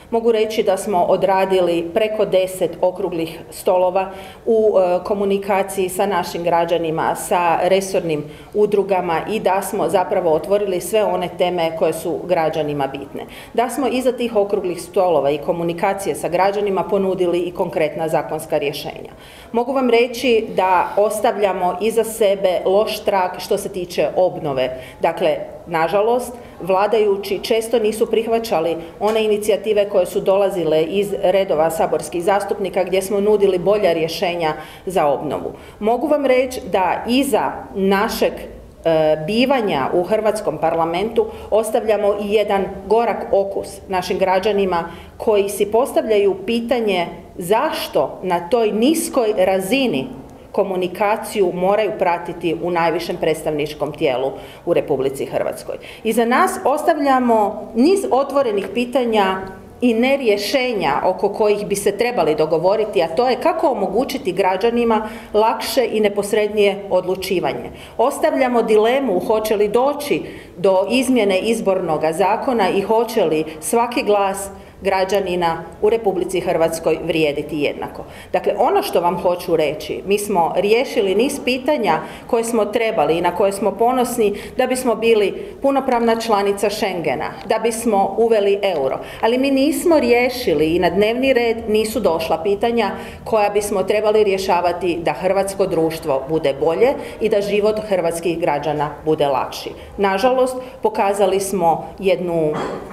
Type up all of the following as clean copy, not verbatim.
Mogu reći da smo odradili preko 10 okruglih stolova u komunikaciji sa našim građanima, sa resornim udrugama i da smo zapravo otvorili sve one teme koje su građanima bitne. Da smo iza tih okruglih stolova i komunikacije sa građanima ponudili i konkretna zakonska rješenja. Mogu vam reći da ostavljamo iza sebe loš trag što se tiče obnove. Dakle, nažalost, vladajući često nisu prihvaćali one inicijative koje su dolazile iz redova saborskih zastupnika gdje smo nudili bolja rješenja za obnovu. Mogu vam reći da iza našeg bivanja u Hrvatskom parlamentu ostavljamo i jedan gorak okus našim građanima koji si postavljaju pitanje zašto na toj niskoj razini komunikaciju moraju pratiti u najvišem predstavničkom tijelu u Republici Hrvatskoj. Iza nas ostavljamo niz otvorenih pitanja i nerješenja oko kojih bi se trebali dogovoriti, a to je kako omogućiti građanima lakše i neposrednije odlučivanje. Ostavljamo dilemu hoće li doći do izmjene izbornog zakona i hoće li svaki glas građanina u Republici Hrvatskoj vrijediti jednako. Dakle, ono što vam hoću reći, mi smo riješili niz pitanja koje smo trebali i na koje smo ponosni da bismo bili punopravna članica Schengena, da bismo uveli euro. Ali mi nismo riješili i na dnevni red nisu došla pitanja koja bismo trebali rješavati da hrvatsko društvo bude bolje i da život hrvatskih građana bude lakši. Nažalost, pokazali smo jednu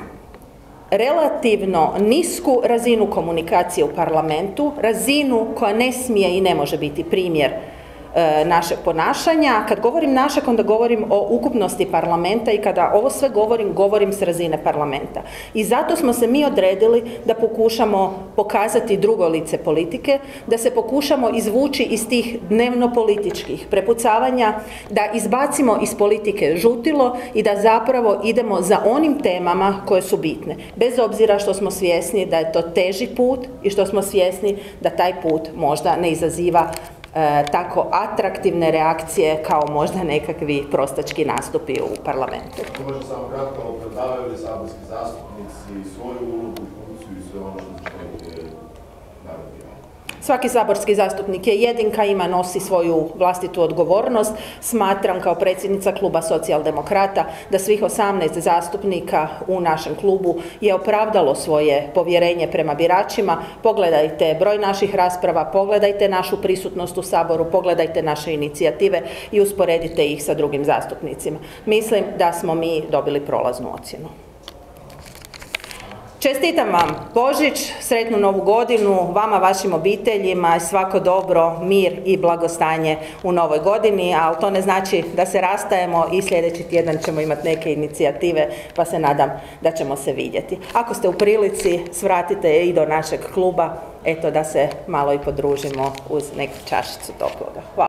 relativno nisku razinu komunikacije u parlamentu, razinu koja ne smije i ne može biti primjer našeg ponašanja. Kad govorim našeg, onda govorim o ukupnosti parlamenta i kada ovo sve govorim s razine parlamenta. I zato smo se mi odredili da pokušamo pokazati drugo lice politike, da se pokušamo izvući iz tih dnevno-političkih prepucavanja, da izbacimo iz politike žutilo i da zapravo idemo za onim temama koje su bitne. Bez obzira što smo svjesni da je to teži put i što smo svjesni da taj put možda ne izaziva tako atraktivne reakcije kao možda nekakvi prostački nastupi u parlamentu. Može samo kratko, opravdavaju li saborski zastupnici svoju ulogu, funkciju i sve ono što Svaki saborski zastupnik je jedinka, nosi svoju vlastitu odgovornost. Smatram kao predsjednica Kluba Socijaldemokrata da svih 18 zastupnika u našem klubu je opravdalo svoje povjerenje prema biračima. Pogledajte broj naših rasprava, pogledajte našu prisutnost u Saboru, pogledajte naše inicijative i usporedite ih sa drugim zastupnicima. Mislim da smo mi dobili prolaznu ocjenu. Čestitam vam Božić, sretnu Novu godinu, vama, vašim obiteljima, svako dobro, mir i blagostanje u novoj godini, ali to ne znači da se rastajemo i sljedeći tjedan ćemo imati neke inicijative, pa se nadam da ćemo se vidjeti. Ako ste u prilici, svratite i do našeg kluba, eto da se malo i podružimo uz neku čašicu toploga. Hvala.